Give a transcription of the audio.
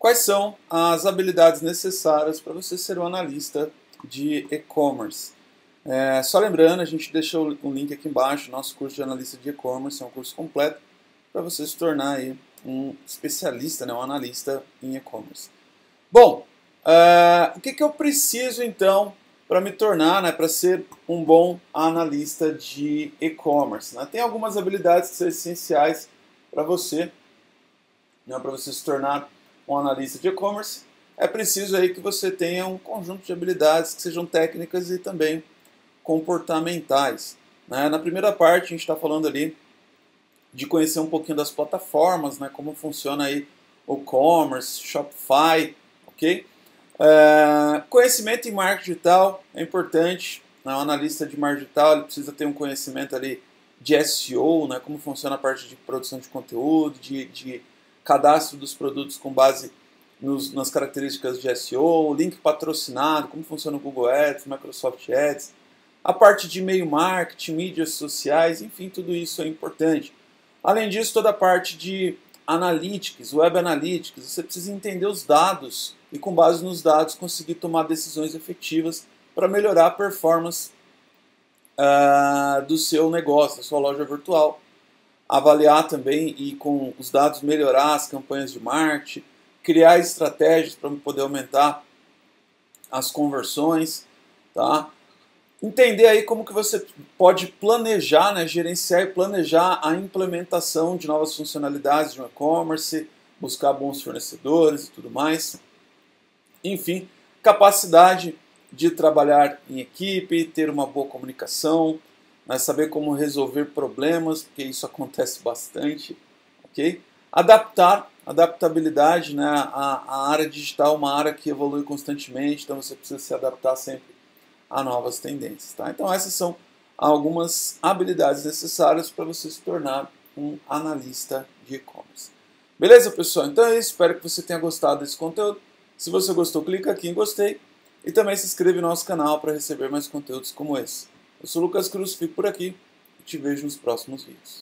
quais são as habilidades necessárias para você ser um analista de e-commerce. Só lembrando, a gente deixou um link aqui embaixo, nosso curso de analista de e-commerce, é um curso completo para você se tornar aí um especialista, né, um analista em e-commerce. Bom, o que eu preciso então para me tornar, né, para ser um bom analista de e-commerce? Né? Tem algumas habilidades que são essenciais para você, né, para você se tornar um analista de e-commerce. É preciso aí que você tenha um conjunto de habilidades que sejam técnicas e também comportamentais. Né? Na primeira parte a gente está falando ali de conhecer um pouquinho das plataformas, né, como funciona aí o e-commerce, Shopify, ok? Conhecimento em marketing digital é importante. Né? Um analista de marketing digital ele precisa ter um conhecimento ali de SEO, né? Como funciona a parte de produção de conteúdo, de cadastro dos produtos com base nas características de SEO, link patrocinado, como funciona o Google Ads, Microsoft Ads, a parte de e-mail marketing, mídias sociais, enfim, tudo isso é importante. Além disso, toda a parte de Analytics, Web Analytics, você precisa entender os dados e com base nos dados conseguir tomar decisões efetivas para melhorar a performance do seu negócio, da sua loja virtual. Avaliar também e com os dados melhorar as campanhas de marketing, criar estratégias para poder aumentar as conversões, tá? Entender aí como que você pode planejar, né, gerenciar e planejar a implementação de novas funcionalidades de um e-commerce, buscar bons fornecedores e tudo mais. Enfim, capacidade de trabalhar em equipe, ter uma boa comunicação, né, saber como resolver problemas, porque isso acontece bastante, ok? Adaptabilidade, né, a área digital é uma área que evolui constantemente, então você precisa se adaptar sempre a novas tendências. Tá? Então essas são algumas habilidades necessárias para você se tornar um analista de e-commerce. Beleza, pessoal? Então é isso. Espero que você tenha gostado desse conteúdo. Se você gostou, clica aqui em gostei e também se inscreve no nosso canal para receber mais conteúdos como esse. Eu sou o Lucas Cruz, fico por aqui e te vejo nos próximos vídeos.